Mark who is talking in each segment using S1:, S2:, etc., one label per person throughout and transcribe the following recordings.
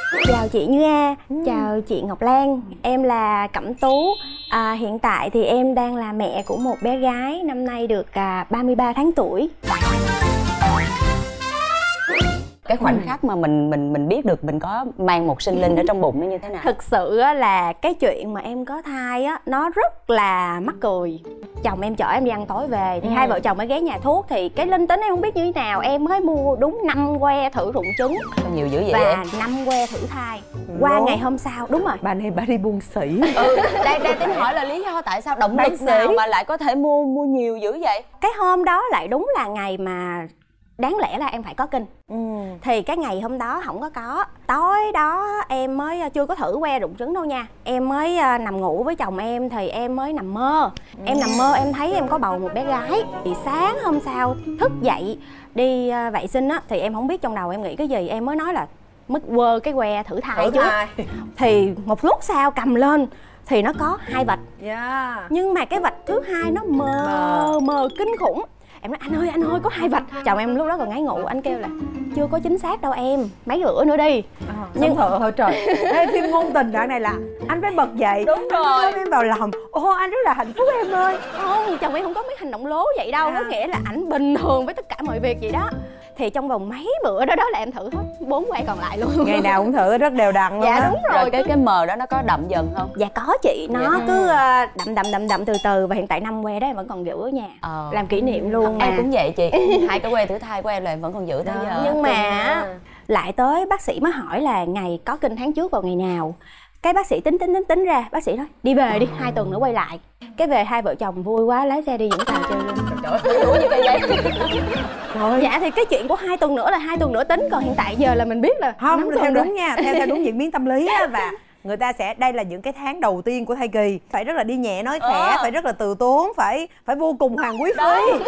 S1: Chào chị Như A, chào chị Ngọc Lan. Em là Cẩm Tú. Hiện tại thì em đang là mẹ của một bé gái năm nay được 33 tháng tuổi.
S2: Cái khoảnh khắc mà mình biết được mình có mang một sinh linh ở trong bụng nó như thế nào?
S1: Thực sự là cái chuyện mà em có thai á, nó rất là mắc cười. Chồng em chở em đi ăn tối về thì hai vợ chồng mới ghé nhà thuốc. Thì cái linh tính em không biết như thế nào, em mới mua đúng 5 que thử rụng trứng.
S2: Nhiều dữ vậy
S1: và
S2: em?
S1: 5 que thử thai. Qua ngày hôm sau, đúng rồi.
S3: Bà này bà đi buôn sỉ.
S2: Đây tính hỏi là lý do tại sao, động lực nào mà lại có thể mua nhiều dữ vậy?
S1: Cái hôm đó lại đúng là ngày mà đáng lẽ là em phải có kinh. Thì cái ngày hôm đó không có. Tối đó em mới chưa có thử que rụng trứng đâu nha. Em mới nằm ngủ với chồng em thì em mới nằm mơ. Em nằm mơ em thấy em có bầu một bé gái. Thì sáng hôm sau thức dậy đi vệ sinh á, thì em không biết trong đầu em nghĩ cái gì. Em mới nói là mới quơ cái que thử thai trước. Thì một lúc sau cầm lên thì nó có 2 vạch. Nhưng mà cái vạch thứ hai nó mờ kinh khủng. Em nói anh ơi có 2 vạch. Chồng em lúc đó còn ngáy ngủ, anh kêu là chưa có chính xác đâu em, mấy rưỡi nữa đi.
S3: Nhưng thôi trời, cái phim ngôn tình đoạn này là anh phải bật dậy.
S2: Đúng rồi.
S3: Ôm em vào lòng. Ô anh rất là hạnh phúc em ơi.
S1: Không, chồng em không có mấy hành động lố vậy đâu. Có nghĩa là ảnh bình thường với tất cả mọi việc vậy đó. Thì trong vòng mấy bữa đó là em thử hết 4 que còn lại luôn.
S3: Ngày nào cũng thử rất đều đặn luôn.
S1: Dạ đúng rồi.
S2: Rồi cái mờ đó nó có đậm dần không?
S1: Dạ có chị, nó cứ đậm từ từ. Và hiện tại 5 que đó em vẫn còn giữ ở nhà làm kỷ niệm luôn.
S2: Em cũng vậy chị. 2 cái que thử thai của em là em vẫn còn giữ tới giờ.
S1: Nhưng mà lại tới bác sĩ mới hỏi là ngày có kinh tháng trước vào ngày nào. Cái bác sĩ tính ra, bác sĩ nói đi về đi, 2 tuần nữa quay lại. Cái về hai vợ chồng vui quá lái xe đi Vũng Tàu chơi luôn.
S2: Trời ơi, vui như vậy.
S1: Rồi. Dạ thì cái chuyện của 2 tuần nữa là 2 tuần nữa tính, còn hiện tại giờ là mình biết là
S3: không theo đúng nha, theo đúng diễn biến tâm lý á. Và người ta sẽ, đây là những cái tháng đầu tiên của thai kỳ, phải rất là đi nhẹ nói khẽ, phải rất là từ tốn, phải vô cùng hoàng quý phi.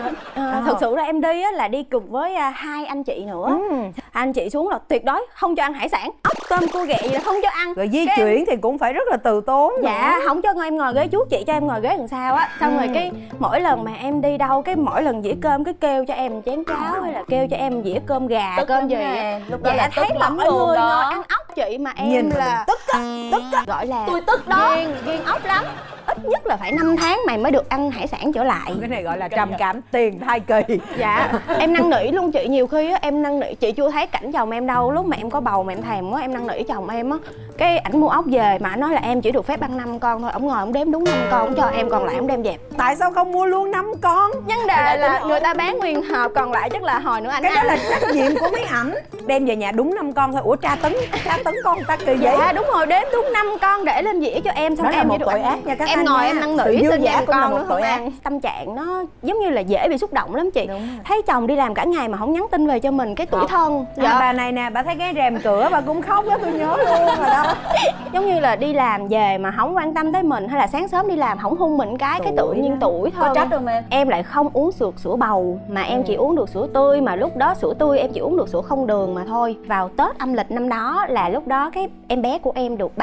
S1: Thực sự là em đi á, là đi cùng với 2 anh chị nữa. Anh chị xuống là tuyệt đối không cho ăn hải sản, ốc tôm cua ghẹ gì là không cho ăn.
S3: Rồi di chuyển thì cũng phải rất là từ tốn.
S1: Dạ không cho em ngồi ghế trước, chị cho em ngồi ghế đằng sau á. Xong rồi cái mỗi lần mà em đi đâu, cái mỗi lần dĩa cơm cái kêu cho em chén cháo hay là kêu cho em dĩa cơm gà cơm gì á.
S2: Lúc đó là
S1: thấy
S2: tức lắm
S1: mọi
S2: luôn
S1: người
S2: đó.
S1: ngồi ăn ốc chị mà em
S3: nhìn
S1: là
S3: tức á.
S1: Gọi là
S2: tôi tức đó.
S1: Ghiền ốc lắm. Ít nhất là phải 5 tháng mày mới được ăn hải sản trở lại.
S3: Cái này gọi là trầm cảm tiền thai kỳ.
S1: Dạ em năn nỉ luôn chị, nhiều khi á em năn nỉ chị chưa thấy cảnh chồng em đâu. Lúc mà em có bầu mà em thèm quá em năn nỉ chồng em á, cái ảnh mua ốc về mà ảnh nói là em chỉ được phép ăn 5 con thôi. Ổng ngồi ổng đếm đúng 5 con, ổng cho em còn lại ổng đem dẹp.
S3: Tại sao không mua luôn 5 con?
S1: Vấn đề là người ta bán nguyên hộp, còn lại chắc là hồi nữa anh
S3: cái
S1: ăn.
S3: đó là trách nhiệm của mấy ảnh. Đem về nhà đúng 5 con thôi. Ủa tra tấn con ta kỳ vậy?
S1: Dạ đúng rồi, đếm đúng 5 con để lên dĩa cho em. Xong
S3: đó là
S1: em
S3: một
S1: chỉ được
S3: tội
S1: ăn.
S3: ác nha các
S1: em
S3: anh
S1: ngồi
S3: nha.
S1: em năn nỉ xin về con nữa không ăn. Tâm trạng nó giống như là dễ bị xúc động lắm chị. Thấy chồng đi làm cả ngày mà không nhắn tin về cho mình, cái tủi thân.
S3: Bà này nè, bà thấy cái rèm cửa bà cũng khóc đó, tôi nhớ luôn rồi đó.
S1: Giống như là đi làm về mà không quan tâm tới mình, hay là sáng sớm đi làm không hôn mình cái tự nhiên tủi thân.
S2: Có trách không em?
S1: Em lại không uống sữa bầu mà em chỉ uống được sữa tươi, mà lúc đó sữa tươi em chỉ uống được sữa không đường mà thôi. Vào Tết âm lịch năm đó là lúc đó cái em bé của em được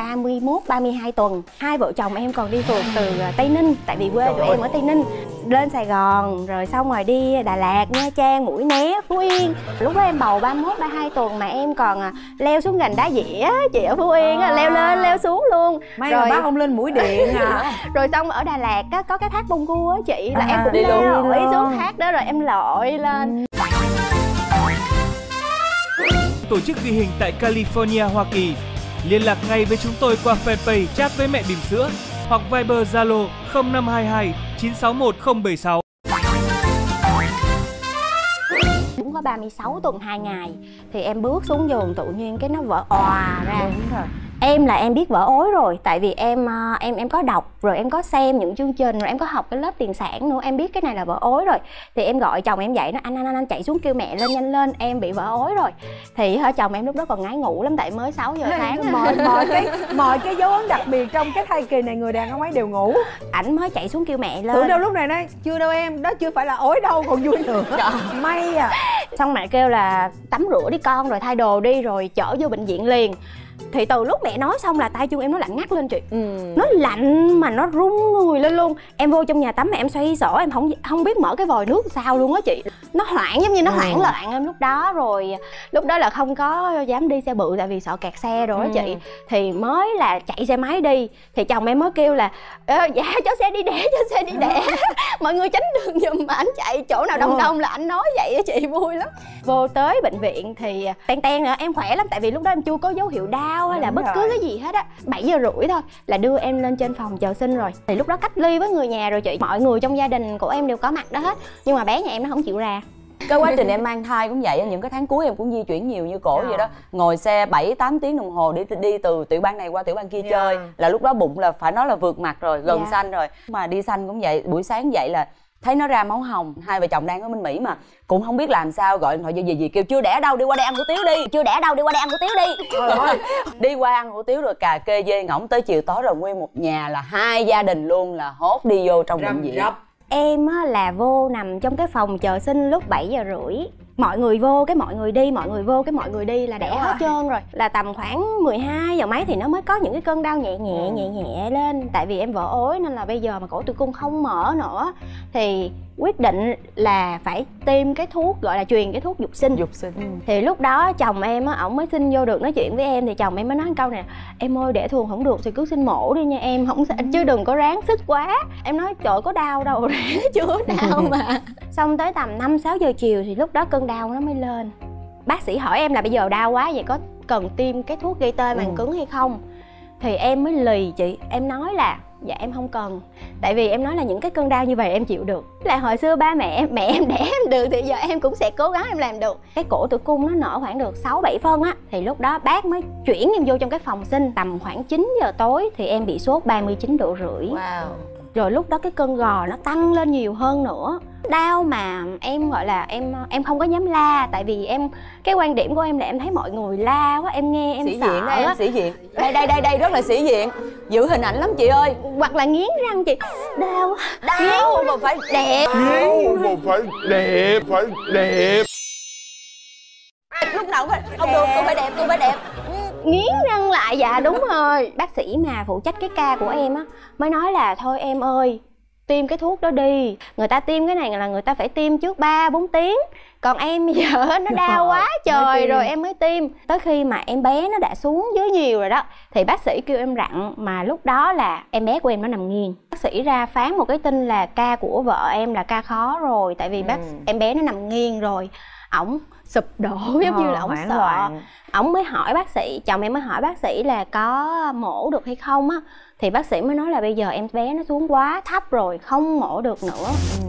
S1: 32 tuần. Hai vợ chồng em còn đi phượt từ Tây Ninh, tại vì quê tụi em ở Tây Ninh, lên Sài Gòn rồi xong rồi đi Đà Lạt, Nha Trang, Mũi Né, Phú Yên. Lúc đó em bầu 32 tuần mà em còn leo xuống gành đá dĩa chị ở Phú Yên á, leo lên leo xuống luôn.
S3: May
S1: rồi
S3: mà bác không lên mũi điện à.
S1: Rồi xong ở Đà Lạt á, có cái thác Bông Cua á chị, là em cũng đi lội xuống thác đó rồi em lội lên.
S4: Tổ chức ghi hình tại California, Hoa Kỳ. Liên lạc ngay với chúng tôi qua fanpage Chat với mẹ bỉm sữa hoặc Viber Zalo 0522 961 076.
S1: Đúng có 36 tuần 2 ngày thì em bước xuống giường tự nhiên cái nó vỡ òa ra.
S3: Đúng rồi.
S1: Em biết vỡ ối rồi, tại vì em có đọc rồi em có xem những chương trình rồi em có học cái lớp tiền sản nữa, em biết cái này là vỡ ối rồi. Thì em gọi chồng em dậy, nó anh chạy xuống kêu mẹ lên nhanh lên, em bị vỡ ối rồi. Thì chồng em lúc đó còn ngái ngủ lắm tại mới 6 giờ sáng.
S3: mọi cái dấu ấn đặc biệt trong cái thai kỳ này người đàn ông ấy đều ngủ.
S1: Ảnh mới chạy xuống kêu mẹ lên.
S3: Tưởng đâu lúc này nói chưa đâu em, đó chưa phải là ối đâu, còn vui nữa. May à.
S1: Xong mẹ kêu là tắm rửa đi con, rồi thay đồ đi, rồi chở vô bệnh viện liền. Thì từ lúc mẹ nói xong là tay chân em nó lạnh ngắt lên chị. Nó lạnh mà nó run người lên luôn. Em vô trong nhà tắm mà em xoay sở em không biết mở cái vòi nước sao luôn á chị. Nó hoảng, giống như nó hoảng loạn em lúc đó. Rồi lúc đó là không có dám đi xe bự tại vì sợ kẹt xe rồi á chị. Thì mới là chạy xe máy đi. Thì chồng em mới kêu là dạ cho xe đi đẻ, cho xe đi đẻ. Mọi người tránh đường giùm mà anh chạy chỗ nào đông đông là anh nói vậy á chị, vui lắm. Vô tới bệnh viện thì ten nữa, em khỏe lắm tại vì lúc đó em chưa có dấu hiệu đau hay là bất cứ cái gì hết á. 7 giờ rưỡi thôi là đưa em lên trên phòng chờ sinh rồi. Thì lúc đó cách ly với người nhà rồi chị. Mọi người trong gia đình của em đều có mặt đó hết. Nhưng mà bé nhà em nó không chịu ra.
S2: Cái quá trình em mang thai cũng vậy, những cái tháng cuối em cũng di chuyển nhiều như cổ vậy đó. Ngồi xe 7-8 tiếng đồng hồ đi từ tiểu bang này qua tiểu bang kia chơi. Là lúc đó bụng là phải nói là vượt mặt rồi, gần xanh rồi. Mà đi xanh cũng vậy, buổi sáng dậy là thấy nó ra máu hồng. Hai vợ chồng đang ở bên Mỹ mà cũng không biết làm sao, gọi điện thoại gì kêu chưa đẻ đâu, đi qua đây ăn hủ tiếu đi, chưa đẻ đâu, đi qua đây ăn hủ tiếu đi. Đi qua ăn hủ tiếu rồi cà kê dê ngỗng tới chiều tối rồi nguyên một nhà là 2 gia đình luôn là hốt đi vô trong bệnh viện.
S1: Em á là vô nằm trong cái phòng chờ sinh lúc 7 giờ rưỡi. Mọi người vô cái mọi người đi, mọi người vô cái mọi người đi là đẻ hết trơn rồi. Là tầm khoảng 12 giờ mấy thì nó mới có những cái cơn đau nhẹ nhẹ lên. Tại vì em vỡ ối nên là bây giờ mà cổ tử cung không mở nữa thì quyết định là phải tiêm cái thuốc gọi là truyền cái thuốc dục sinh. Thì lúc đó chồng em á, ổng mới xin vô được nói chuyện với em. Thì chồng em mới nói câu này: em ơi đẻ thường không được thì cứ sinh mổ đi nha em, không chứ đừng có ráng sức quá. Em nói trời có đau đâu, ráng chưa đau mà. Xong tới tầm 5-6 giờ chiều thì lúc đó cơn đau nó mới lên. Bác sĩ hỏi em là bây giờ đau quá vậy có cần tiêm cái thuốc gây tê màng cứng hay không. Thì em mới lì chị, em nói là dạ em không cần. Tại vì em nói là những cái cơn đau như vậy em chịu được. Là hồi xưa ba mẹ em đẻ em được thì giờ em cũng sẽ cố gắng em làm được. Cái cổ tử cung nó nở khoảng được 6-7 phân á. Thì lúc đó bác mới chuyển em vô trong cái phòng sinh. Tầm khoảng 9 giờ tối thì em bị sốt 39,5 độ. Rồi lúc đó cái cơn gò nó tăng lên nhiều hơn nữa. Đau mà em gọi là em không có dám la. Tại vì cái quan điểm của em là em thấy mọi người la quá, em nghe em
S2: sĩ
S1: sợ
S2: diện đó, em sĩ diện. Đây rất là sĩ diện, giữ hình ảnh lắm chị ơi.
S1: Hoặc là nghiến răng chị, đau
S2: mà phải đẹp,
S5: phải đẹp.
S2: Lúc nào không được, tôi phải đẹp.
S1: Nghiến răng lại, dạ đúng rồi. Bác sĩ mà phụ trách cái ca của em á mới nói là thôi em ơi, tiêm cái thuốc đó đi. Người ta tiêm cái này là người ta phải tiêm trước 3-4 tiếng. Còn em bây giờ nó đau quá trời rồi em mới tiêm. Tới khi mà em bé nó đã xuống dưới nhiều rồi đó thì bác sĩ kêu em rặn. Mà lúc đó là em bé của em nó nằm nghiêng. Bác sĩ ra phán một cái tin là ca của vợ em là ca khó rồi. Tại vì em bé nó nằm nghiêng rồi. Ổng sụp đổ giống như là ổng sợ. Ổng mới hỏi bác sĩ, chồng em mới hỏi bác sĩ là có mổ được hay không á. Thì bác sĩ mới nói là bây giờ em bé nó xuống quá thấp rồi, không mổ được nữa.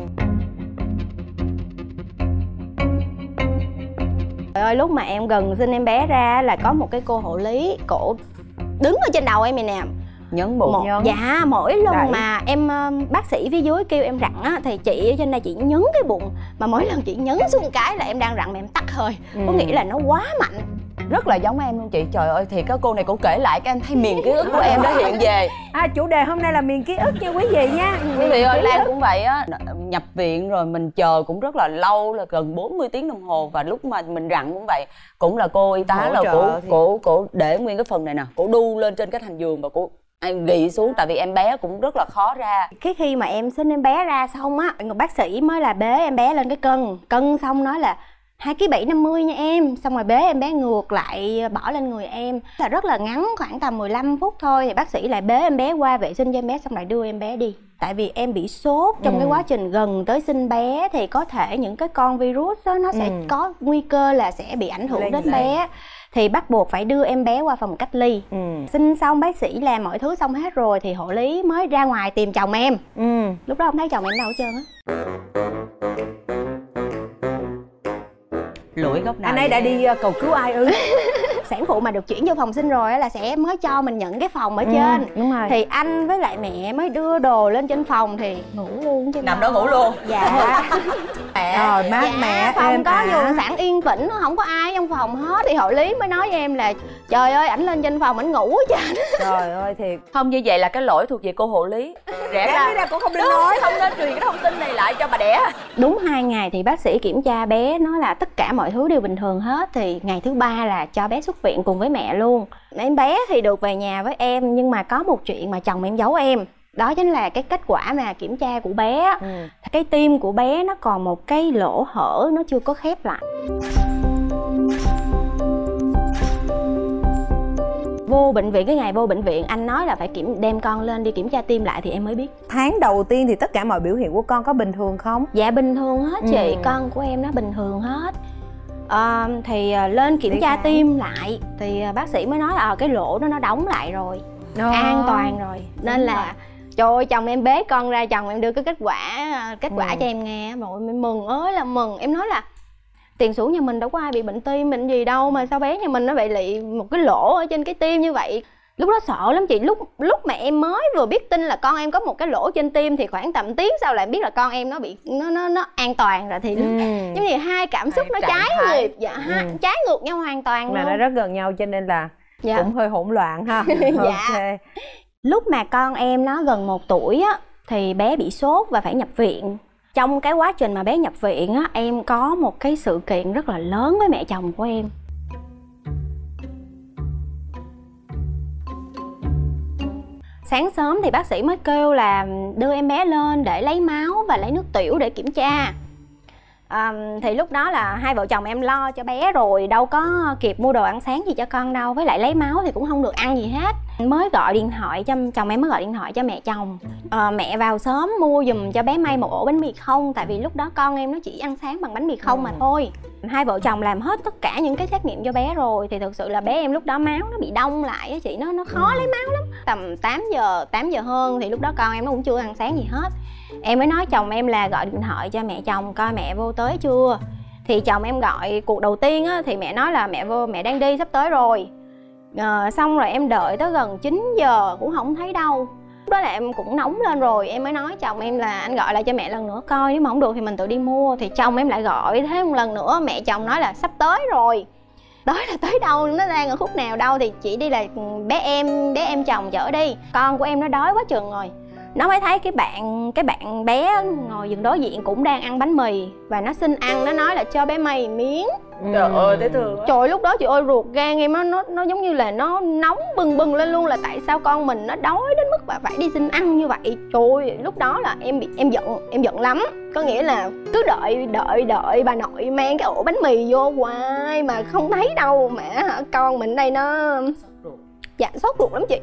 S1: Trời ơi, lúc mà em gần sinh em bé ra là có một cái cô hộ lý, cổ đứng ở trên đầu em này nè,
S2: nhấn bụng.
S1: Dạ, mỗi lần mà em bác sĩ phía dưới kêu em rặn á thì chị ở trên đây chị nhấn cái bụng. Mà mỗi lần chị nhấn xuống cái là em đang rặn mà em tắt hơi. Có nghĩa là nó quá mạnh.
S2: Rất là giống em luôn chị. Trời ơi, thì cái cô này cũng kể lại cái em thấy miền ký ức của em đã hiện về.
S3: Chủ đề hôm nay là miền ký ức nha quý vị nha.
S2: Quý vị ơi, Lan cũng vậy á. Nhập viện rồi mình chờ cũng rất là lâu, là gần 40 tiếng đồng hồ. Và lúc mà mình rặn cũng vậy, cũng là cô y tá là cổ để nguyên cái phần này nè, cổ đu lên trên cái thành giường và cổ em gị xuống. Tại vì em bé cũng rất là khó ra.
S1: Cái khi mà em sinh em bé ra xong á, bác sĩ mới là bế em bé lên cái cân xong nói là 2,750 kg nha em. Xong rồi bế em bé ngược lại bỏ lên người em. Là rất là ngắn, khoảng tầm 15 phút thôi. Thì bác sĩ lại bế em bé qua vệ sinh cho em bé xong lại đưa em bé đi. Tại vì em bị sốt trong cái quá trình gần tới sinh bé thì có thể những cái con virus đó, nó sẽ có nguy cơ là sẽ bị ảnh hưởng đến bé. Thì bắt buộc phải đưa em bé qua phòng cách ly. Sinh xong bác sĩ làm mọi thứ xong hết rồi thì hộ lý mới ra ngoài tìm chồng em. Lúc đó không thấy chồng em đâu hết trơn á.
S2: Lũi góc nào
S3: anh ấy đã đi cầu cứu ai ư?
S1: Sản phụ mà được chuyển vô phòng sinh rồi là sẽ mới cho mình nhận cái phòng ở trên.
S3: Đúng rồi.
S1: Thì anh với lại mẹ mới đưa đồ lên trên phòng thì ngủ luôn chứ.
S2: Nằm đó ngủ luôn.
S1: Dạ.
S3: Rồi mát mẻ
S1: phòng có giường sẵn yên tĩnh, không có ai trong phòng hết. Thì hộ lý mới nói với em là trời ơi, ảnh lên trên phòng ảnh ngủ hết trơn.
S3: Trời ơi thiệt.
S2: Không, như vậy là cái lỗi thuộc về cô hộ lý. Rẽ ra
S3: cũng không nên nói,
S2: không nên truyền cái thông tin này lại cho bà đẻ.
S1: Đúng 2 ngày thì bác sĩ kiểm tra bé, nói là tất cả mọi thứ đều bình thường hết. Thì ngày thứ 3 là cho bé xuất xuất viện cùng với mẹ luôn. Em bé thì được về nhà với em, nhưng mà có một chuyện mà chồng em giấu em. Đó chính là cái kết quả mà kiểm tra của bé. Cái tim của bé nó còn một cái lỗ hở, nó chưa có khép lại. Vô bệnh viện, cái ngày vô bệnh viện anh nói là phải đem con lên đi kiểm tra tim lại thì em mới biết.
S3: Tháng đầu tiên thì tất cả mọi biểu hiện của con có bình thường không?
S1: Dạ bình thường hết chị, con của em nó bình thường hết. Thì lên kiểm tra tim lại thì bác sĩ mới nói là cái lỗ đó nó đóng lại rồi, an toàn rồi. Nên là trời ơi, chồng em bế con ra, chồng em đưa cái kết quả cho em nghe, rồi em mừng ơi là mừng. Em nói là tiền sử nhà mình đâu có ai bị bệnh tim bệnh gì đâu, mà sao bé nhà mình nó bị lị một cái lỗ ở trên cái tim như vậy. Lúc đó sợ lắm chị. Lúc mà em mới vừa biết tin là con em có một cái lỗ trên tim thì khoảng tầm tiếng sau lại biết là con em nó bị nó an toàn rồi. Thì giống như hai cảm xúc nó trái ngược. Dạ, trái ngược nhau hoàn toàn
S3: mà
S1: luôn.
S3: nó rất gần nhau cho nên là cũng hơi hỗn loạn ha.
S1: Dạ.
S3: Okay.
S1: Lúc mà con em nó gần 1 tuổi á thì bé bị sốt và phải nhập viện. Trong cái quá trình mà bé nhập viện á, em có một cái sự kiện rất là lớn với mẹ chồng của em. Sáng sớm thì bác sĩ mới kêu là đưa em bé lên để lấy máu và lấy nước tiểu để kiểm tra. Thì lúc đó là hai vợ chồng em lo cho bé rồi, đâu có kịp mua đồ ăn sáng gì cho con đâu. Với lại lấy máu thì cũng không được ăn gì hết. Mới gọi điện thoại cho chồng em, mới gọi điện thoại cho mẹ chồng. Mẹ vào sớm mua giùm cho bé May một ổ bánh mì không. Tại vì lúc đó con em nó chỉ ăn sáng bằng bánh mì không mà thôi. Hai vợ chồng làm hết tất cả những cái xét nghiệm cho bé rồi. Thì thực sự là bé em lúc đó máu nó bị đông lại á chị, nó khó lấy máu lắm. Tầm 8 giờ hơn thì lúc đó con em nó cũng chưa ăn sáng gì hết. Em mới nói chồng em là gọi điện thoại cho mẹ chồng coi mẹ vô tới chưa. Thì chồng em gọi cuộc đầu tiên á, thì mẹ nói là mẹ đang đi, sắp tới rồi. Xong rồi em đợi tới gần 9 giờ cũng không thấy đâu. Lúc đó là em cũng nóng lên rồi. Em mới nói chồng em là anh gọi lại cho mẹ lần nữa coi, nếu mà không được thì mình tự đi mua. Thì chồng em lại gọi thêm một lần nữa. Mẹ chồng nói là sắp tới rồi. Tới là tới đâu, nó đang ở khúc nào đâu thì chị đi là bé em chồng chở đi. Con của em nó đói quá chừng rồi. Nó mới thấy cái bạn bé ngồi giường đối diện cũng đang ăn bánh mì và nó xin ăn, nó nói là cho bé May miếng.
S2: Trời ơi, thấy thương quá.
S1: Trời, lúc đó chị ơi ruột gan em nó giống như là nó nóng bừng lên luôn, là tại sao con mình nó đói đến mức mà phải đi xin ăn như vậy. Trời ơi, lúc đó là em giận lắm. Có nghĩa là cứ đợi bà nội mang cái ổ bánh mì vô hoài mà không thấy đâu, mà con mình đây nó dạ sốt ruột lắm chị.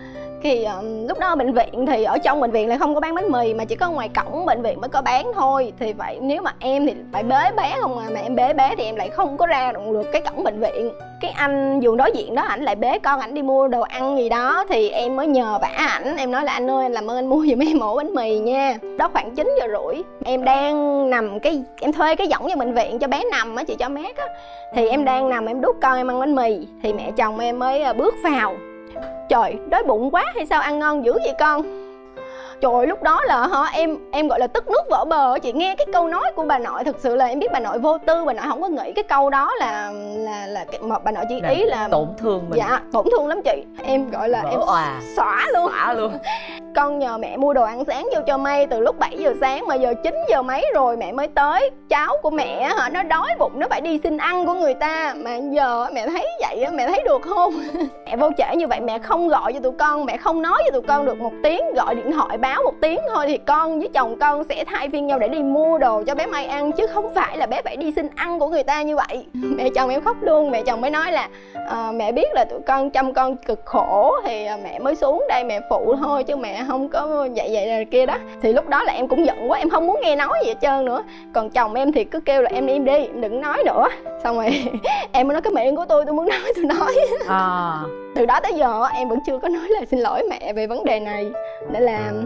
S1: Thì lúc đó ở bệnh viện thì ở trong bệnh viện lại không có bán bánh mì, mà chỉ có ngoài cổng bệnh viện mới có bán thôi. Thì vậy nếu mà em thì phải bế bé không à, mà em bế bé thì em lại không có ra được cái cổng bệnh viện. Cái anh giường đối diện đó ảnh lại bế con ảnh đi mua đồ ăn gì đó, thì em mới nhờ vả ảnh. Em nói là anh ơi, anh làm ơn anh mua giùm em ổ bánh mì nha. Đó khoảng 9 giờ rưỡi, em đang nằm em thuê cái võng cho bệnh viện cho bé nằm á chị, cho mát á. Thì em đang nằm em đút con em ăn bánh mì thì mẹ chồng em mới bước vào. Trời, đói bụng quá hay sao ăn ngon dữ vậy con? Trời, lúc đó là em gọi là tức nước vỡ bờ. Chị nghe cái câu nói của bà nội, thực sự là em biết bà nội vô tư, bà nội không có nghĩ cái câu đó là bà nội chỉ ý là
S2: tổn thương mình.
S1: Dạ, tổn thương lắm chị. Em gọi là em xõa luôn. Con nhờ mẹ mua đồ ăn sáng vô cho May từ lúc 7 giờ sáng mà giờ 9 giờ mấy rồi mẹ mới tới. Cháu của mẹ nó đói bụng, nó phải đi xin ăn của người ta. Mà giờ mẹ thấy vậy mẹ thấy được không? Mẹ vô trễ như vậy mẹ không gọi cho tụi con, mẹ không nói cho tụi con được một tiếng, gọi điện thoại báo một tiếng thôi thì con với chồng con sẽ thay phiên nhau để đi mua đồ cho bé May ăn, chứ không phải là bé phải đi xin ăn của người ta như vậy. Mẹ chồng em khóc luôn. Mẹ chồng mới nói là mẹ biết là tụi con chăm con cực khổ thì mẹ mới xuống đây mẹ phụ thôi, chứ mẹ không có vậy là kia đó. Thì lúc đó là em cũng giận quá, em không muốn nghe nói gì hết trơn nữa. Còn chồng em thì cứ kêu là em im đi, em đừng nói nữa. Xong rồi em mới nói cái miệng của tôi muốn nói tôi nói. Từ đó tới giờ em vẫn chưa có nói lời xin lỗi mẹ về vấn đề này. Để làm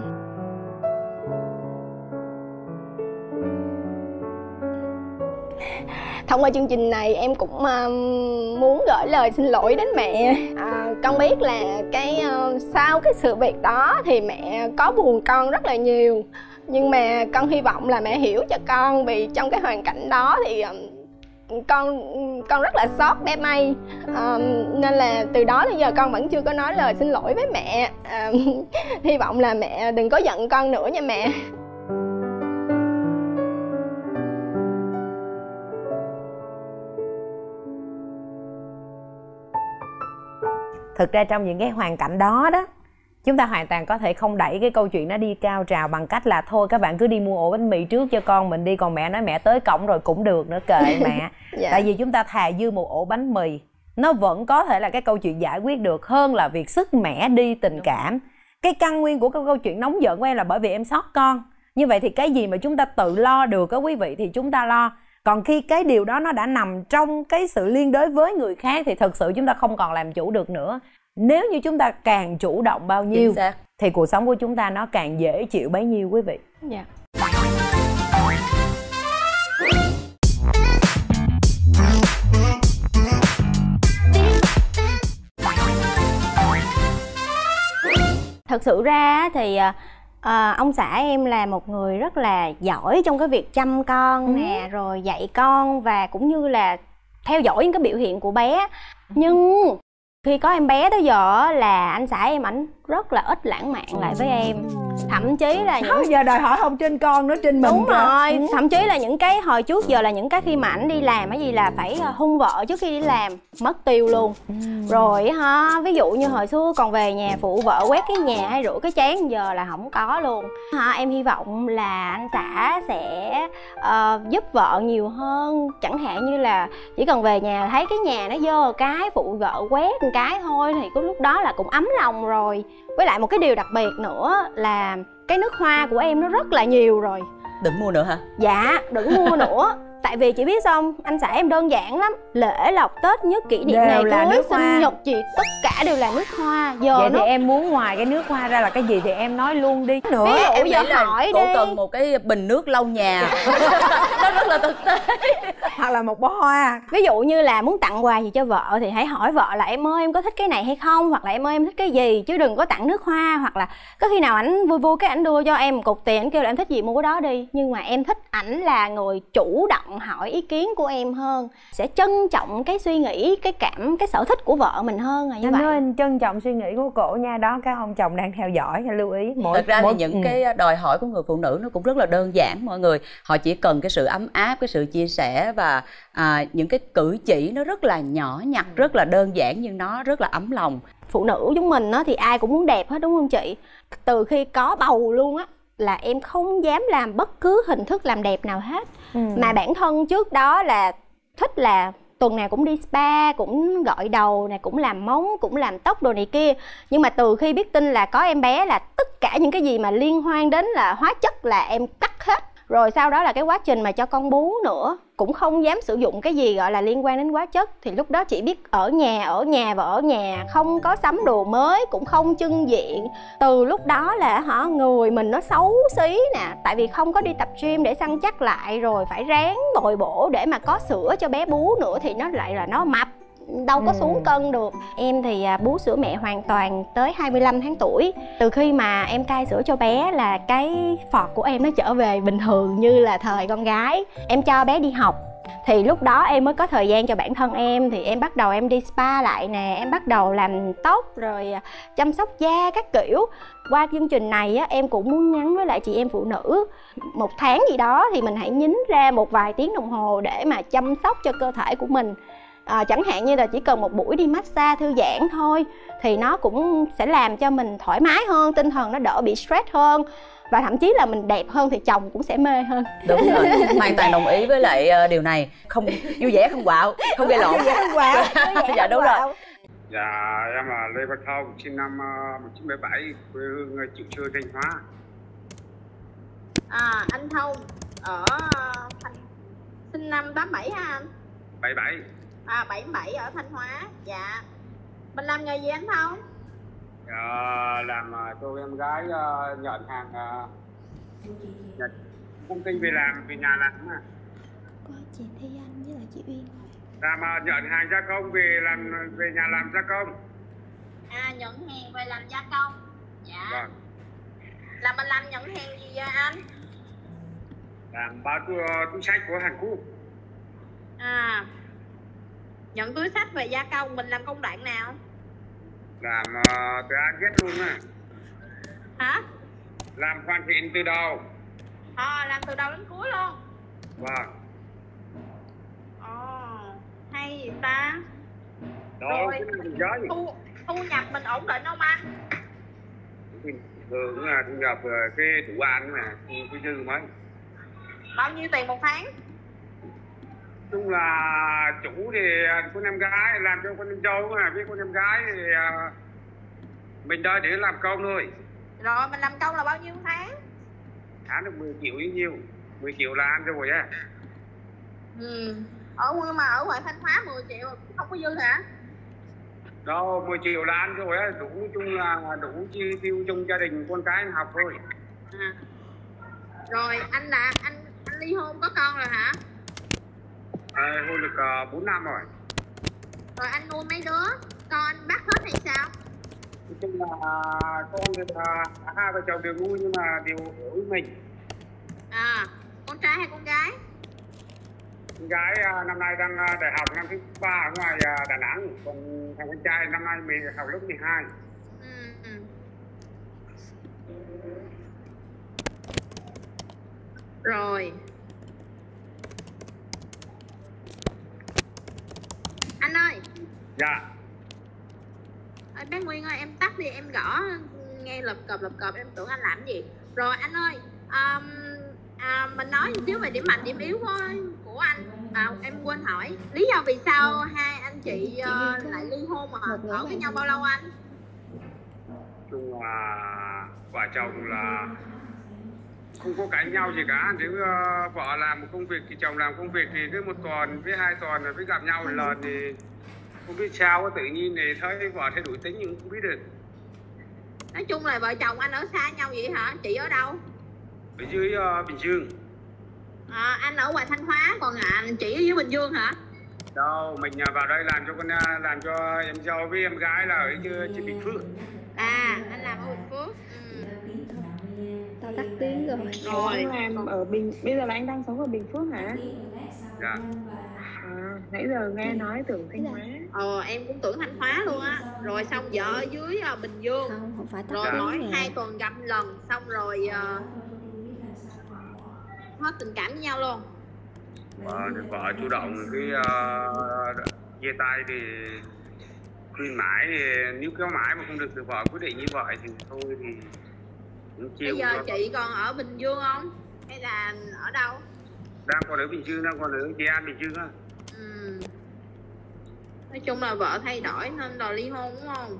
S1: thông qua chương trình này em cũng muốn gửi lời xin lỗi đến mẹ. Con biết là sau cái sự việc đó thì mẹ có buồn con rất là nhiều, nhưng mà con hy vọng là mẹ hiểu cho con, vì trong cái hoàn cảnh đó thì con rất là xót bé May, nên là từ đó đến giờ con vẫn chưa có nói lời xin lỗi với mẹ. Hy vọng là mẹ đừng có giận con nữa nha mẹ.
S3: Thực ra trong những cái hoàn cảnh đó đó, chúng ta hoàn toàn có thể không đẩy cái câu chuyện nó đi cao trào bằng cách là thôi các bạn cứ đi mua ổ bánh mì trước cho con mình đi, còn mẹ nói mẹ tới cổng rồi cũng được nữa, kệ mẹ.
S1: Dạ.
S3: Tại vì chúng ta thà dư một ổ bánh mì, nó vẫn có thể là cái câu chuyện giải quyết được hơn là việc sức mẻ đi tình cảm. Cái căn nguyên của cái câu chuyện nóng giận của em là bởi vì em xót con. Như vậy thì cái gì mà chúng ta tự lo được á quý vị thì chúng ta lo. Còn khi cái điều đó nó đã nằm trong cái sự liên đới với người khác thì thực sự chúng ta không còn làm chủ được nữa. Nếu như chúng ta càng chủ động bao nhiêu thì cuộc sống của chúng ta nó càng dễ chịu bấy nhiêu quý vị.
S1: Dạ. Thật sự ra thì ông xã em là một người rất là giỏi trong cái việc chăm con nè, rồi dạy con và cũng như là theo dõi những cái biểu hiện của bé. Nhưng khi có em bé tới giờ là anh xã em ảnh rất là ít lãng mạn lại với em. Thậm chí là
S3: những giờ đòi hỏi không trên con nữa trên mình.
S1: Đúng rồi. Thậm chí là những cái hồi trước giờ là những cái khi mà ảnh đi làm cái gì là phải hung vợ trước khi đi làm, mất tiêu luôn. Rồi ví dụ như hồi xưa còn về nhà phụ vợ quét cái nhà hay rửa cái chén, giờ là không có luôn. Em hy vọng là anh xã sẽ giúp vợ nhiều hơn, chẳng hạn như là chỉ cần về nhà thấy cái nhà nó dơ cái phụ vợ quét một cái thôi thì cái lúc đó là cũng ấm lòng rồi. Với lại một cái điều đặc biệt nữa là cái nước hoa của em nó rất là nhiều rồi.
S2: Đừng mua nữa hả?
S1: Dạ, đừng mua nữa. Tại vì chị biết sao không? Anh xã em đơn giản lắm. Lễ lộc Tết nhất kỷ niệm
S3: đều
S1: này cưới sinh nhật chị tất cả đều là nước hoa. Giờ
S3: vậy thì em muốn ngoài cái nước hoa ra là cái gì thì em nói luôn đi.
S1: Nữa
S2: em
S1: giờ
S2: nghĩ là
S1: hỏi
S2: cô
S1: đi.
S2: cần một cái bình nước lau nhà. Nó rất là thực tế.
S3: Hoặc là một bó hoa.
S1: Ví dụ như là muốn tặng quà gì cho vợ thì hãy hỏi vợ là em ơi em có thích cái này hay không, hoặc là em ơi em thích cái gì, chứ đừng có tặng nước hoa. Hoặc là có khi nào ảnh vui vui cái ảnh đưa cho em một cục tiền, ảnh kêu là em thích gì mua cái đó đi. Nhưng mà em thích ảnh là người chủ động hỏi ý kiến của em hơn, sẽ trân trọng cái suy nghĩ, cái sở thích của vợ mình hơn là như vậy.
S3: Anh trân trọng suy nghĩ của cổ nha, đó các ông chồng đang theo dõi lưu ý.
S2: Thật ra thì những cái đòi hỏi của người phụ nữ nó cũng rất là đơn giản mọi người. Họ chỉ cần cái sự ấm áp, cái sự chia sẻ và những cái cử chỉ nó rất là nhỏ nhặt, rất là đơn giản nhưng nó rất là ấm lòng.
S1: Phụ nữ chúng mình thì ai cũng muốn đẹp hết đúng không chị? Từ khi có bầu luôn á là em không dám làm bất cứ hình thức làm đẹp nào hết. Mà bản thân trước đó là thích là tuần nào cũng đi spa, cũng gội đầu này, cũng làm móng, cũng làm tóc đồ này kia. Nhưng mà từ khi biết tin là có em bé là tất cả những cái gì mà liên quan đến là hóa chất là em cắt hết. Rồi sau đó là cái quá trình mà cho con bú nữa cũng không dám sử dụng cái gì gọi là liên quan đến hóa chất. Thì lúc đó chỉ biết ở nhà và ở nhà, không có sắm đồ mới, cũng không trưng diện. Từ lúc đó là người mình nó xấu xí nè. Tại vì không có đi tập gym để săn chắc lại, rồi phải ráng bồi bổ để mà có sữa cho bé bú nữa thì nó lại là nó mập, đâu có xuống cân được. Em thì bú sữa mẹ hoàn toàn tới 25 tháng tuổi. Từ khi mà em cai sữa cho bé là cái phọt của em nó trở về bình thường như là thời con gái. Em cho bé đi học thì lúc đó em mới có thời gian cho bản thân em. Thì em bắt đầu em đi spa lại nè, em bắt đầu làm tóc rồi chăm sóc da các kiểu. Qua chương trình này á, em cũng muốn nhắn với lại chị em phụ nữ, một tháng gì đó thì mình hãy nhín ra một vài tiếng đồng hồ để mà chăm sóc cho cơ thể của mình. Chẳng hạn như là chỉ cần một buổi đi massage thư giãn thôi thì nó cũng sẽ làm cho mình thoải mái hơn, tinh thần nó đỡ bị stress hơn. Và thậm chí là mình đẹp hơn thì chồng cũng sẽ mê hơn.
S2: Đúng rồi, hoàn toàn đồng ý với lại điều này. Không vui vẻ không quạo, không gây lộn. Dạ đúng rồi.
S5: Dạ em là Lê Văn Thông, sinh năm 1977, quê hương Triệu Trưa, Thanh Hóa.
S6: Anh Thông ở sinh năm 87 hả anh?
S5: 77.
S6: 77 ở Thanh Hóa. Dạ. Mình làm nghề gì anh Thông?
S5: Làm cho em gái nhận hàng, nhận công ty về làm, về nhà làm mà.
S1: Có chị Thi Anh với lại chị Uyên.
S5: Làm nhận hàng gia công về nhà làm gia công.
S6: Nhận hàng về làm gia công. Dạ.
S5: Vâng.
S6: Là mình làm nhận hàng gì vậy anh?
S5: Làm bao túi sách của Hàn Quốc.
S6: Nhận túi sách về gia công, mình làm công đoạn nào?
S5: Làm từ A đến Z luôn á.
S6: Hả?
S5: Làm hoàn thiện từ đầu.
S6: Làm từ đầu đến cuối luôn.
S5: Vâng.
S6: Hay gì ta?
S5: Đó,
S6: Rồi thu nhập mình ổn định không anh?
S5: Thường là thu nhập cái đủ ăn mà cái dư mấy.
S6: Bao nhiêu tiền một tháng?
S5: Chung là chủ thì con em gái làm cho con em dâu mà, với con em gái thì mình đây để làm công thôi.
S6: Rồi mình làm công là bao nhiêu một tháng?
S5: Tháng được 10 triệu bao nhiêu? 10 triệu là ăn rồi á.
S6: Nhưng mà ở ngoài Thanh Hóa 10 triệu không có dư hả?
S5: Đâu 10 triệu là ăn rồi á, đủ chung là đủ chi tiêu trong gia đình con cái anh học thôi.
S6: Rồi anh ly hôn có con rồi hả?
S5: Hôn được 4 năm rồi.
S6: Rồi anh nuôi mấy đứa? Con anh bắt hết hay sao?
S5: Nói chung là con thì hai vợ chồng đều nuôi nhưng mà đều ở với mình.
S6: Con trai hay con gái?
S5: Con gái năm nay đang đại học năm thứ 3 ở ngoài Đà Nẵng, còn thằng con trai năm nay mình học lớp 12.
S6: Rồi anh ơi.
S5: Dạ.
S6: Bé Nguyên ơi, em tắt đi, em gõ nghe lập cập em tưởng anh làm gì. Rồi anh ơi, mình nói một xíu về điểm mạnh điểm yếu của anh. Em quên hỏi lý do vì sao hai anh chị lại ly hôn mà ở với nhau bao lâu anh?
S5: Chung là vợ chồng là không có cãi nhau gì cả, nếu vợ làm một công việc thì chồng làm công việc thì cứ một tuần với 2 tuần rồi mới gặp nhau một lần thì không biết sao tự nhiên thì thấy vợ thay đổi tính nhưng cũng không biết được.
S6: Nói chung là vợ chồng anh ở xa nhau vậy hả? Chị ở đâu?
S5: Ở dưới Bình Dương.
S6: Anh ở ngoài Thanh Hóa còn chị ở dưới Bình Dương hả?
S5: Đâu, mình vào đây làm cho em dâu với em gái là ở trên Bình Phước.
S6: Anh làm ở Bình Phước.
S1: Tao tắt tiếng rồi.
S6: Rồi
S7: anh làm ở bây giờ là anh đang sống ở Bình Phước hả?
S5: Dạ.
S7: Nãy giờ nghe nói tưởng Thanh Hóa.
S6: Em cũng tưởng Thanh Hóa luôn á. Rồi xong vợ ở dưới Bình Dương.
S1: Không phải tắt
S6: rồi
S1: tiếng
S6: mỗi
S1: nè.
S6: 2 tuần gặp lần xong rồi hết tình cảm với nhau luôn.
S5: Vợ chủ động cái chia tay thì khuyên mãi thì nếu kéo mãi mà không được thì vợ quyết định như vậy thì thôi thì cũng chịu.
S6: Bây giờ chị còn ở Bình Dương không? Hay là ở đâu?
S5: Đang còn ở Bình Dương, đang còn ở Nghệ An, Bình Dương á.
S6: Nói chung là vợ thay đổi nên đòi ly hôn đúng không?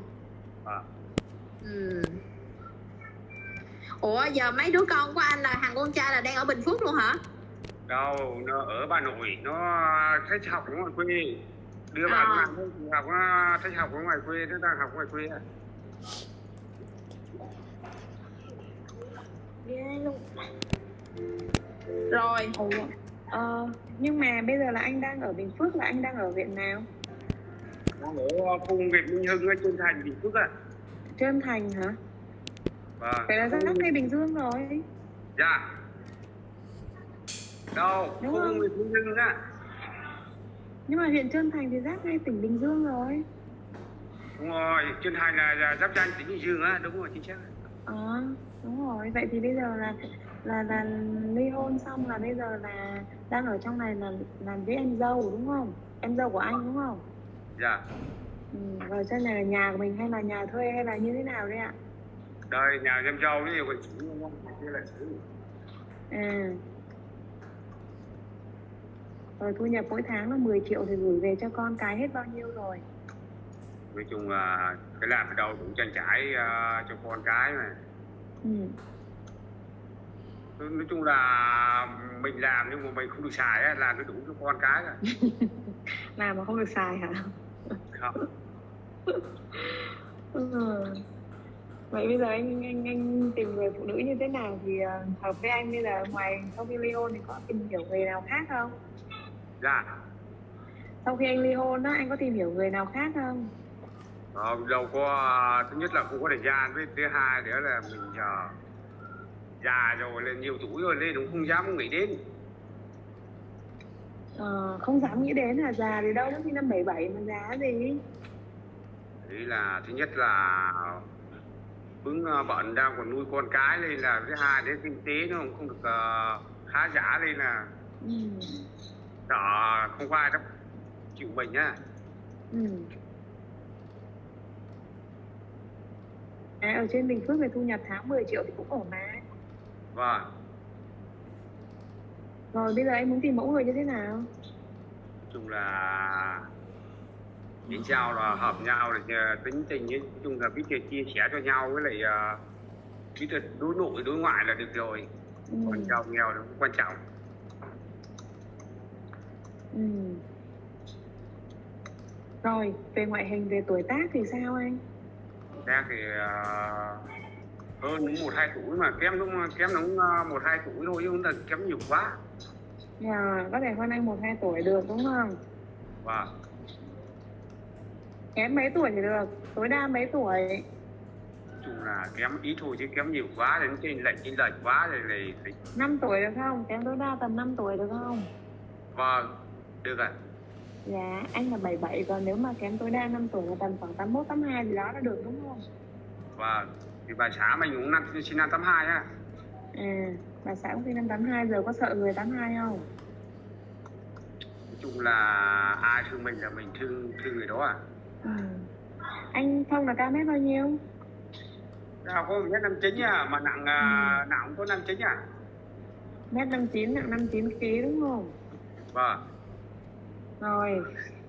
S6: Ủa giờ mấy đứa con của anh là thằng con trai là đang ở Bình Phước luôn hả?
S5: Đâu, nó ở Bà Nội, nó thích học ở ngoài quê. Đưa bạn làm thôi, học thích học ở ngoài quê, nó đang học ngoài quê.
S6: Rồi.
S7: Nhưng mà bây giờ là anh đang ở Bình Phước, là anh đang ở huyện nào?
S5: Đang ở vùng huyện Minh Hưng ở Trơn Thành, Bình Phước à.
S7: Trơn Thành hả?
S5: Vâng.
S7: Phải là giáp ngay Bình Dương rồi.
S5: Dạ. Đâu,
S7: đúng
S5: không
S7: không?
S5: huyện Minh Hưng á.
S7: Nhưng mà huyện Trơn Thành thì giáp ngay tỉnh Bình Dương rồi.
S5: Đúng rồi, Trơn Thành là giáp danh tỉnh Bình Dương á, đúng rồi, chính xác.
S7: Đúng rồi, vậy thì bây giờ là ly hôn xong là bây giờ là đang ở trong này là làm với em dâu đúng không? Em dâu của anh đúng không?
S5: Dạ.
S7: Rồi trên này là nhà của mình hay là nhà thuê hay là như thế nào đấy ạ?
S5: Đây, nhà em dâu với nhiều chủ đúng không? Kia là chủ.
S7: Rồi thu nhập mỗi tháng là 10 triệu thì gửi về cho con cái hết bao nhiêu rồi?
S5: Nói chung là cái làm ở đâu cũng trang trải cho con cái mà. Nói chung là mình làm nhưng mà mình không được xài á, làm nó đủ cho con cái rồi.
S7: Làm mà không được xài hả?
S5: Không.
S7: Vậy bây giờ anh tìm người phụ nữ như thế nào thì hợp với anh? Bây giờ ngoài sau khi ly hôn thì có tìm hiểu người nào khác không?
S5: Dạ.
S7: Sau khi anh ly hôn á, anh có tìm hiểu người nào khác không?
S5: Đâu có, thứ nhất là không có thời gian, với thứ hai nữa là mình già rồi, lên nhiều tuổi rồi lên cũng không dám nghĩ đến.
S7: Không dám nghĩ đến là già thì đâu, nó sinh năm 77 mà già gì?
S5: Đấy là thứ nhất là vững bận đang còn nuôi con cái lên, là thứ hai đến kinh tế nó không được khá giả lên là sợ không có ai đó chịu mình á.
S7: ở trên Bình Phước thì thu nhập tháng 10 triệu thì cũng ổn mà.
S5: Vâng.
S7: Rồi bây giờ anh muốn tìm mẫu người như thế nào?
S5: Nói chung là nghĩ sao là hợp nhau, là tính tình ấy, nói chung là biết chia sẻ cho nhau, với lại biết là đối nội đối ngoại là được rồi. Còn giàu nghèo là cũng quan trọng.
S7: Rồi về ngoại hình, về tuổi tác thì sao anh?
S5: Tác thì hơn đúng 1-2 tuổi, mà kém đúng 1-2 tuổi thôi, chứ không là kém nhiều quá.
S7: Có thể hơn anh 1-2 tuổi được đúng không?
S5: Vâng.
S7: Kém mấy tuổi thì được, tối đa mấy tuổi?
S5: Nói chung là kém ít thôi, chứ kém nhiều quá thì nó chênh lệch quá thì
S7: 5 tuổi được không? Kém tối đa tầm 5 tuổi được không?
S5: Vâng, được ạ.
S7: Dạ, anh là 77, còn nếu mà kém tối đa 5 tuổi là tầm khoảng 81, 82 gì đó là được đúng không?
S5: Vâng, thì bà xã mình cũng sinh năm 82 á.
S7: Bà xã cũng sinh năm 82, giờ có sợ người 82 không?
S5: Nói chung là ai thương mình là mình thương người đó à.
S7: Anh Thông là cao mét bao nhiêu?
S5: Cao có 1m59 à, mà nặng nặng có 59 à.
S7: 1m59, nặng 59 kg đúng không?
S5: Vâng.
S7: Rồi.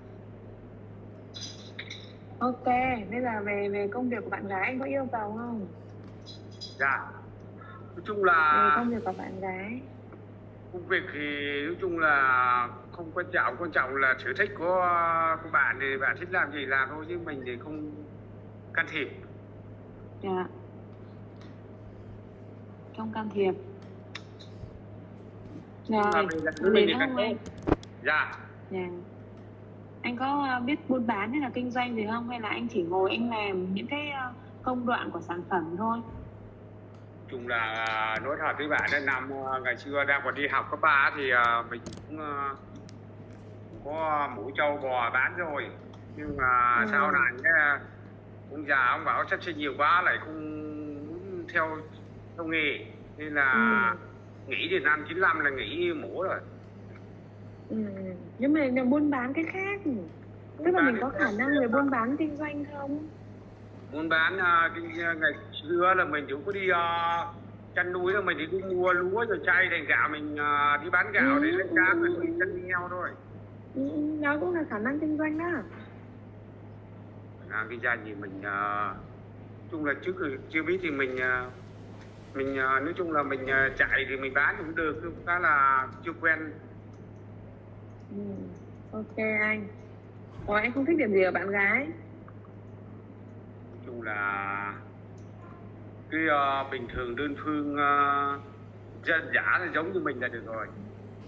S7: Ok, bây giờ về công việc của bạn gái anh có yêu cầu không?
S5: Dạ. Nói chung là
S7: về công việc của bạn gái,
S5: công việc thì nói chung là không quan trọng là sở thích của bạn, thì bạn thích làm gì làm thôi, chứ mình thì không can thiệp.
S7: Dạ, không can thiệp. Rồi,
S5: mình thì can thiệp. Dạ.
S7: Dạ. Anh có biết buôn bán hay là kinh doanh gì không? Hay là anh chỉ ngồi anh làm những cái công đoạn của sản phẩm thôi?
S5: Chung là nói thật với bạn, ngày xưa đang còn đi học cấp 3 thì mình cũng có mũ trâu bò bán rồi, nhưng mà sau này ông già ông bảo sắp sinh nhiều quá lại không muốn theo nghề, nên là nghỉ từ năm 95 là nghỉ mũ rồi.
S7: Nhưng mà buôn bán cái khác, tức là mình có khả năng về buôn bán kinh doanh không?
S5: Buôn bán ngày xưa là mình cũng có đi chăn nuôi, là mình đi mua lúa rồi chay thành gạo, mình đi bán gạo để lấy cá rồi mình chăn heo thôi.
S7: Đó cũng là khả năng kinh doanh đó.
S5: Kinh doanh thì mình chung là chưa biết thì mình nói chung là mình chạy thì mình bán cũng được, khá là chưa quen.
S7: Ok anh. Rồi anh không thích điểm gì ở bạn gái?
S5: Nói chung là cái bình thường đơn phương dân dã là giống như mình là được rồi.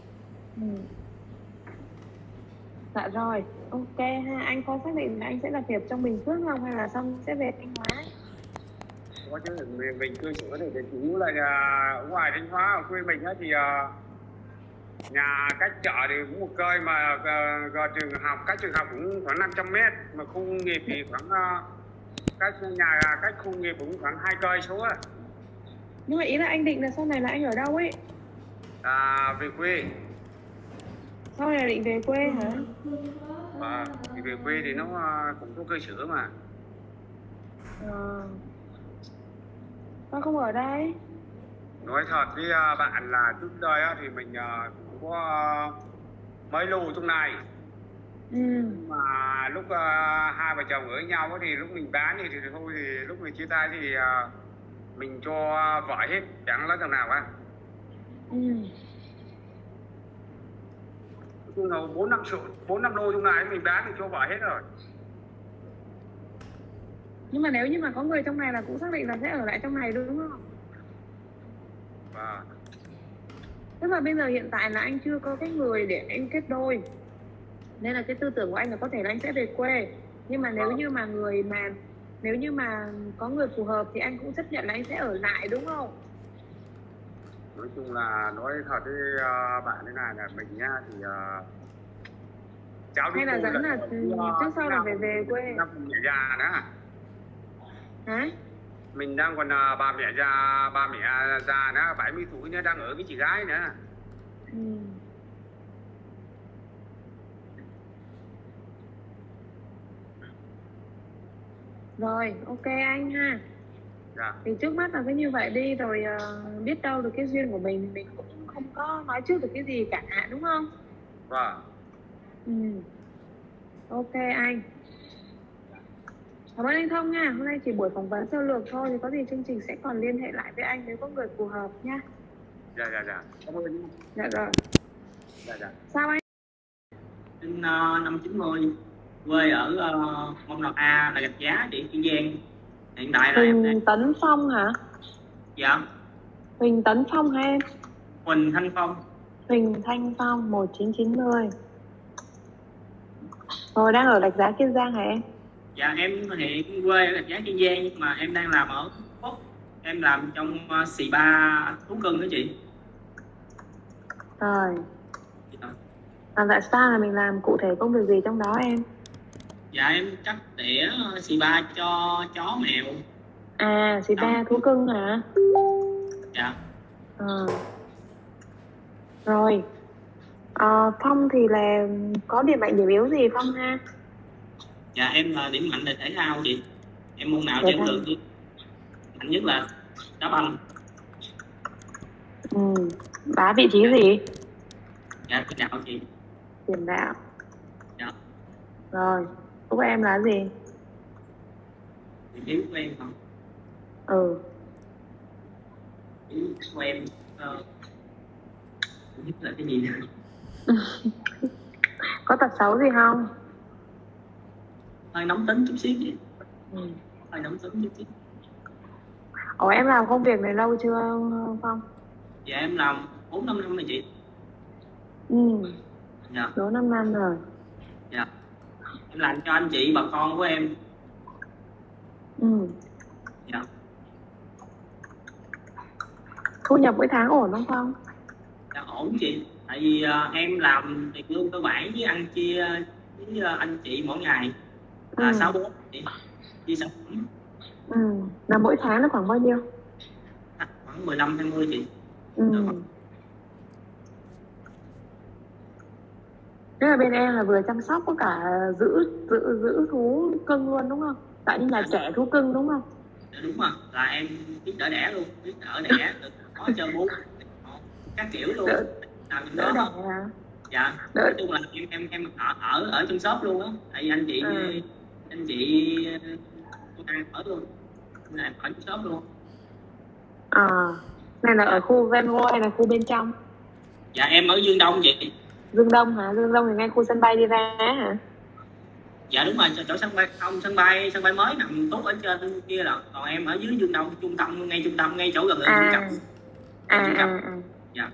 S7: Dạ rồi, ok ha. Anh có xác định là anh sẽ lập nghiệp trong Bình Phước không, hay là xong sẽ về Thanh Hóa?
S5: Có chứ, mình cơ sở này thì chủ yếu là ở ngoài Thanh Hóa, ở quê mình á thì nhà cách chợ thì cũng một cây, mà cách trường học cũng khoảng 500 mét, mà khu công nghiệp thì khoảng cách khu công nghiệp cũng khoảng 2 cây số á.
S7: Nhưng mà ý là anh định là sau này là anh ở đâu ấy?
S5: Về quê.
S7: Sau này định về quê hả?
S5: Thì về quê thì nó cũng có cơ sở mà.
S7: Con không ở đây.
S5: Nói thật với bạn là trước đây á, thì mình cũng có mấy lô trong này. Mà lúc hai vợ chồng ở với nhau á, thì lúc mình bán thì thôi, thì lúc mình chia tay thì mình cho vợ hết, chẳng lấy thằng nào á. Chung là 4-5 lô trong này mình bán thì cho vợ hết rồi.
S7: Nhưng mà nếu như mà có người trong này là cũng xác định là sẽ ở lại trong này đúng không? Tức là bây giờ hiện tại là anh chưa có cái người để anh kết đôi, nên là cái tư tưởng của anh là có thể là anh sẽ về quê. Nhưng mà nếu như mà có người phù hợp thì anh cũng chấp nhận là anh sẽ ở lại đúng không?
S5: Nói chung là nói thật với bạn thế này là mình nha, thì cháu đi,
S7: hay là dẫn là trước sau là phải về quê.
S5: Mẹ già nữa.
S7: Hả?
S5: Mình đang còn bà mẹ già nữa, 70 tuổi nữa, đang ở với chị gái nữa.
S7: Rồi, ok anh ha.
S5: Dạ.
S7: Thì trước mắt là cứ như vậy đi, rồi biết đâu được cái duyên của mình thì mình cũng không có nói trước được cái gì cả, đúng không?
S5: Vâng.
S7: Ok anh. Cảm ơn anh Thông nha. Hôm nay chỉ buổi phỏng vấn sơ lược thôi, thì có gì chương trình sẽ còn liên hệ lại với anh nếu có người phù hợp nha.
S5: Dạ. Cảm ơn.
S7: Dạ rồi.
S5: Dạ.
S7: Sao anh?
S8: Sinh năm 90, quê ở Mông Lộc A, là Gạch Giá, chị Kiên Giang. Hiện tại là em
S7: Huỳnh Tấn Phong hả?
S8: Dạ.
S7: Huỳnh Tấn Phong hả em?
S8: Huỳnh Thanh Phong.
S7: Huỳnh Thanh Phong 1990. Rồi đang ở Rạch Giá Kiên Giang hả em?
S8: Dạ em hiện quê ở Gạch Giá Kiên Giang, nhưng mà em đang làm ở Phúc. Em làm trong spa thú cưng đó chị.
S7: Rồi.
S8: Dạ.
S7: Tại sao là mình làm cụ thể công việc gì trong đó em?
S8: Dạ em cắt tỉa spa cho chó mèo.
S7: À, spa thú cưng hả?
S8: Dạ.
S7: Rồi. Phong thì là có điểm mạnh điểm yếu gì Phong ha?
S8: Dạ em là điểm mạnh là thể thao chị. Em môn nào em được. Mạnh nhất là đá banh.
S7: Đá vị trí gì?
S8: Dạ tiền đạo chị.
S7: Tiền đạo.
S8: Dạ.
S7: Rồi, của em là gì?
S8: Điểm yếu của em không? Điểm yếu của em không biết là cái gì nữa.
S7: Có tật xấu gì không?
S8: Hơi nóng tính chút xíu chị. Hơi nóng tính chút xíu.
S7: Ủa em làm công việc này lâu chưa Phong?
S8: Dạ em làm 4-5 năm rồi chị. Dạ.
S7: 4-5 năm rồi.
S8: Dạ. Em làm cho anh chị bà con của em. Dạ.
S7: Thu nhập mỗi tháng ổn không Phong?
S8: Dạ ổn chị. Tại vì em làm tiền lương cơ bản với ăn chia với anh chị mỗi ngày là 64 chị. Chia sản phẩm.
S7: Là mỗi tháng là khoảng bao nhiêu?
S8: Khoảng 15-20 chị.
S7: Thế là bên em là vừa chăm sóc có cả giữ thú cưng luôn đúng không? Tại như nhà trẻ thú cưng đúng không?
S8: Dạ, đúng rồi, là em biết đỡ đẻ luôn, biết đỡ đẻ, có cho bú các kiểu luôn. Làm
S7: đỡ đẻ hả?
S8: Dạ, nói chung là em ở trong shop luôn á. Tại vì anh chị công an ở luôn, nên em ở trong shop luôn.
S7: Này là ở khu ven ngôi hay là khu bên trong?
S8: Dạ em ở Dương Đông chị.
S7: Dương Đông hả? Dương Đông thì ngay khu sân bay đi ra hả?
S8: Dạ đúng rồi, chỗ sân bay không, sân bay mới nằm tốt ở trên kia là, còn em ở dưới Dương Đông, trung tâm ngay chỗ gần trung tâm. Dạ.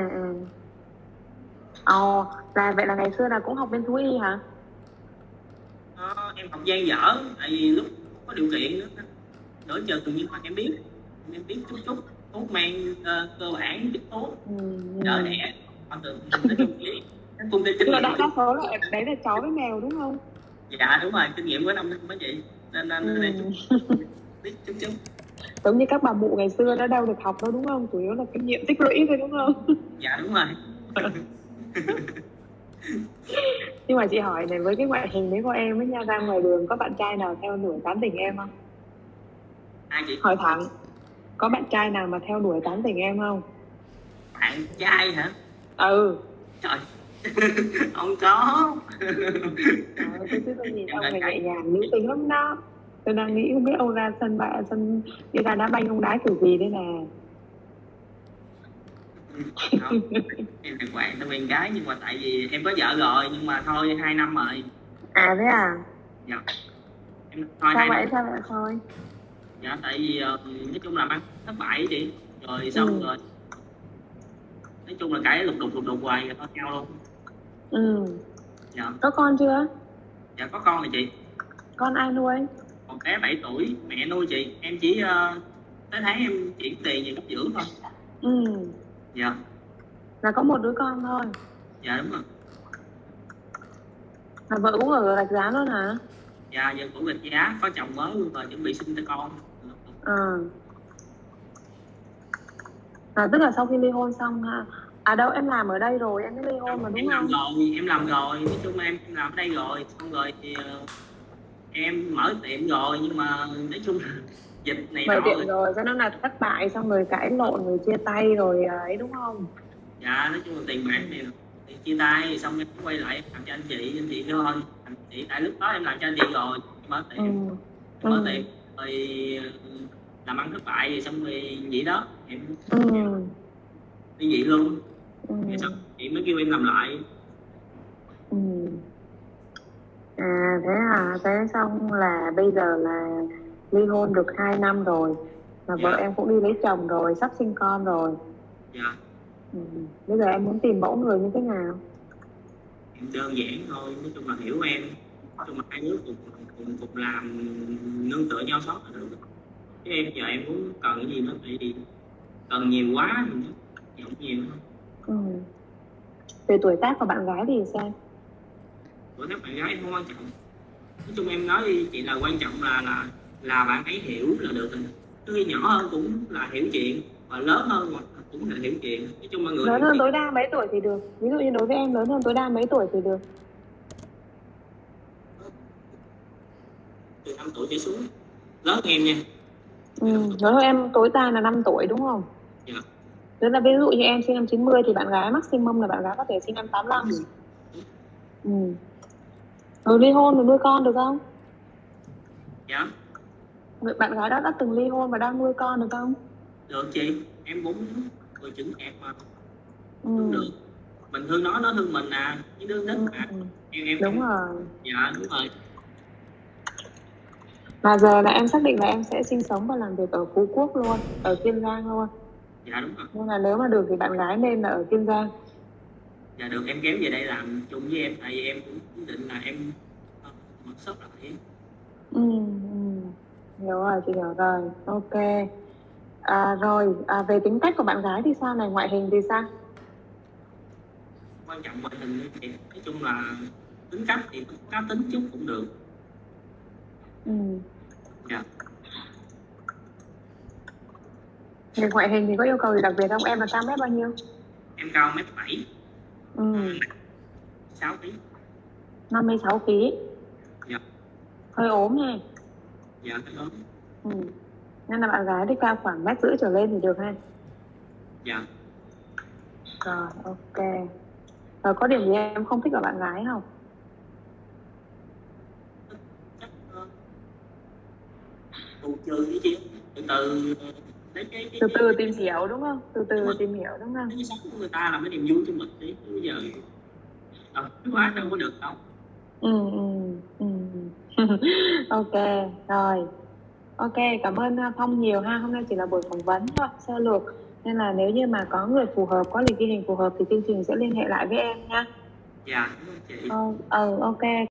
S7: Là vậy là ngày xưa là cũng học bên thú y hả?
S8: Em học dang dở, tại vì lúc có điều kiện nữa, đỡ chờ tự nhiên em biết chút thuốc men cơ bản, chút thuốc đỡ đẻ, công ty kinh nghiệm.
S7: Đa số là đấy là chó với mèo đúng không?
S8: Dạ đúng rồi, kinh nghiệm của 5 năm mấy chị, nên biết chút.
S7: Giống như các bà mụ ngày xưa đã đâu được học đâu đúng không? Chủ yếu là kinh nghiệm tích lũy thôi đúng không?
S8: Dạ đúng rồi.
S7: Nhưng mà chị hỏi này, với cái ngoại hình đấy của em ấy nha, ra ngoài đường có bạn trai nào theo đuổi tán tỉnh em không?
S8: Ai chị?
S7: Hỏi thẳng, có bạn trai nào mà theo đuổi tán tỉnh em không?
S8: Bạn trai hả? Trời. Không có.
S7: Tôi chứ tôi nhìn ông này nhẹ nhàng nữ tính lắm đó. Tôi đang nghĩ không biết ông ra sân đi ra đá banh ông đá kiểu gì đây nè.
S8: Em đàng hoàng tôi quen gái, nhưng mà tại vì em có vợ rồi, nhưng mà thôi 2 năm rồi.
S7: Thế à?
S8: Dạ. Em thôi
S7: sao vậy thôi?
S8: Dạ tại vì nói chung là ăn thất bại chị, rồi xong rồi nói chung là cãi lục đục hoài rồi thôi nhau luôn. Dạ.
S7: Có con chưa?
S8: Dạ có con rồi chị.
S7: Con ai nuôi?
S8: Một bé 7 tuổi, mẹ nuôi chị. Em chỉ tới tháng em chuyển tiền về cấp dưỡng thôi. Dạ.
S7: Là có một đứa con thôi?
S8: Dạ đúng rồi.
S7: Là vợ cũng ở Rạch Giá luôn hả?
S8: Dạ vợ cũng Rạch Giá, có chồng mới luôn rồi, chuẩn bị sinh con.
S7: Tức là sau khi ly hôn xong ha? Đâu em làm ở đây rồi, em mới ly hôn mà đúng không?
S8: Em làm rồi, nói chung em làm ở đây rồi, xong rồi thì em mở tiệm rồi nhưng mà nói chung là dịch này
S7: mở tiệm rồi cho nó là thất bại, xong rồi cãi lộn rồi chia tay rồi ấy đúng không?
S8: Dạ nói chung là tiền bạc này chia tay xong em quay lại làm cho anh chị thôi. Anh chị tại lúc đó em làm cho anh chị rồi mở tiệm mở tiệm rồi làm ăn thất bại rồi xong rồi vậy đó em đi vậy luôn. Thì xong chị mới kêu em làm lại.
S7: À thế à, thế xong là bây giờ là ly hôn được 2 năm rồi, mà vợ em cũng đi lấy chồng rồi, sắp sinh con rồi.
S8: Dạ.
S7: Bây giờ em muốn tìm mẫu người như thế nào?
S8: Em đơn giản thôi, nói chung là hiểu em, nói chung là hai đứa cùng làm nương tựa nhau sót là được. Chứ em giờ em muốn cần cái gì nữa thì cần nhiều quá thì giọng nhiều thôi.
S7: Về tuổi tác của bạn gái thì sao?
S8: Tuổi tác bạn gái em không quan trọng. Nói chung em nói đi chị là quan trọng là bạn ấy hiểu là được rồi. Khi nhỏ hơn cũng là hiểu chuyện, và lớn hơn cũng là hiểu chuyện. Nói chung là người
S7: lớn hơn tối đa mấy tuổi thì được. Ví dụ như đối với em lớn hơn tối đa mấy tuổi thì được?
S8: Từ 5 tuổi trở xuống. Lớn hơn em nha.
S7: Lớn hơn em tối đa là 5 tuổi đúng không?
S8: Dạ.
S7: Tức là ví dụ như em sinh năm 90 thì bạn gái maximum là bạn gái có thể sinh năm 85. Rồi ly hôn rồi nuôi con được không?
S8: Dạ.
S7: Bạn gái đó đã từng ly hôn và đang nuôi con được không?
S8: Được chị, em cũng người chứng hẹp mà. Được. Mình thương nó thương mình à, những đứa nít à. Em
S7: đúng rồi.
S8: Dạ đúng rồi.
S7: Mà giờ là em xác định là em sẽ sinh sống và làm việc ở Phú Quốc luôn, ở Kiên Giang luôn.
S8: Dạ đúng rồi.
S7: Nên là nếu mà được thì bạn gái nên là ở Kiên Giang.
S8: Dạ được, em kéo về đây làm chung với em, tại vì em cũng quyết định là em mất sốc lại.
S7: Hiểu rồi, chị hiểu rồi, ok. Về tính cách của bạn gái thì sao này, ngoại hình thì sao?
S8: Quan trọng ngoại hình thì nói chung là tính cách thì cá tính chút cũng được. Dạ.
S7: Về ngoại hình thì có yêu cầu gì đặc biệt không? Em là cao mét bao nhiêu?
S8: Em cao 1m7. 6 kg.
S7: 56 kg.
S8: Dạ.
S7: Hơi ốm nha.
S8: Dạ hơi ốm.
S7: Nên là bạn gái thì cao khoảng 1,5 m trở lên thì được ha.
S8: Dạ.
S7: Rồi, ok. Rồi có điểm gì em không thích ở bạn gái không?
S8: Chơi với chị
S7: từ từ tìm hiểu đúng không? Từ từ tìm hiểu đúng không?
S8: Cái sống của người ta là cái niềm vui cho mình đi. Bây giờ quá đâu có được đâu.
S7: Ok, rồi. Ok, cảm ơn Phong nhiều ha. Hôm nay chỉ là buổi phỏng vấn thôi, sơ lược. Nên là nếu như mà có người phù hợp, có lịch ghi hình phù hợp thì chương trình sẽ liên hệ lại với em nha.
S8: Dạ, cảm ơn chị.
S7: Ok.